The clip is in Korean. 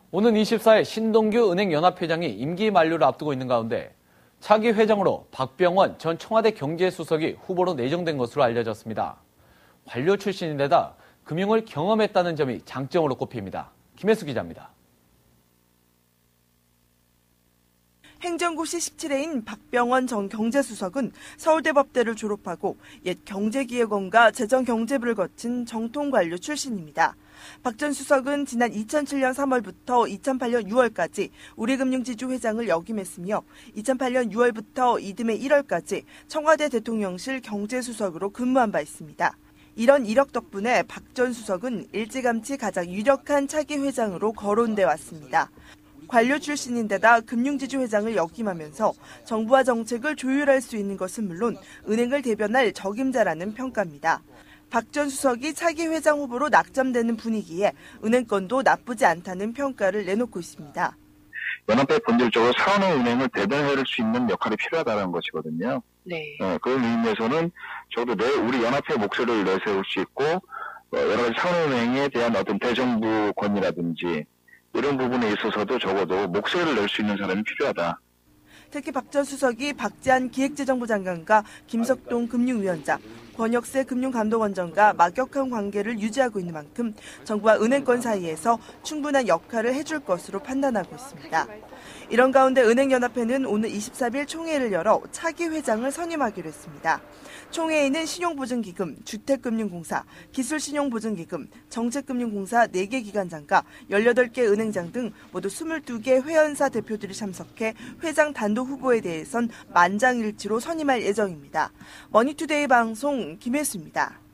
오는 24일 신동규 은행연합회장이 임기 만료를 앞두고 있는 가운데 차기 회장으로 박병원 전 청와대 경제수석이 후보로 내정된 것으로 알려졌습니다. 관료 출신인데다 금융을 경험했다는 점이 장점으로 꼽힙니다. 김혜수 기자입니다. 행정고시 17회인 박병원 전 경제수석은 서울대법대를 졸업하고 옛 경제기획원과 재정경제부를 거친 정통관료 출신입니다. 박 전 수석은 지난 2007년 3월부터 2008년 6월까지 우리금융지주 회장을 역임했으며 2008년 6월부터 이듬해 1월까지 청와대 대통령실 경제수석으로 근무한 바 있습니다. 이런 이력 덕분에 박 전 수석은 일찌감치 가장 유력한 차기 회장으로 거론돼 왔습니다. 관료 출신인데다 금융지주 회장을 역임하면서 정부와 정책을 조율할 수 있는 것은 물론 은행을 대변할 적임자라는 평가입니다. 박 전 수석이 차기 회장 후보로 낙점되는 분위기에 은행권도 나쁘지 않다는 평가를 내놓고 있습니다. 연합회 본질적으로 산업은행을 대변할 수 있는 역할이 필요하다는 것이거든요. 네. 그런 의미에서는 적어도 우리 연합회 목소리를 내세울 수 있고 여러 가지 산업은행에 대한 어떤 대정부 권위라든지 이런 부분에 있어서도 적어도 목소리를 낼 수 있는 사람이 필요하다. 특히 박 전 수석이 박지한 기획재정부 장관과 김석동 금융위원장, 권혁세 금융감독원장과 막역한 관계를 유지하고 있는 만큼 정부와 은행권 사이에서 충분한 역할을 해줄 것으로 판단하고 있습니다. 이런 가운데 은행연합회는 오늘 23일 총회를 열어 차기 회장을 선임하기로 했습니다. 총회에는 신용보증기금, 주택금융공사, 기술신용보증기금, 정책금융공사 4개 기관장과 18개 은행장 등 모두 22개 회원사 대표들이 참석해 회장 단독 후보에 대해선 만장일치로 선임할 예정입니다. 머니투데이 방송 김혜수입니다.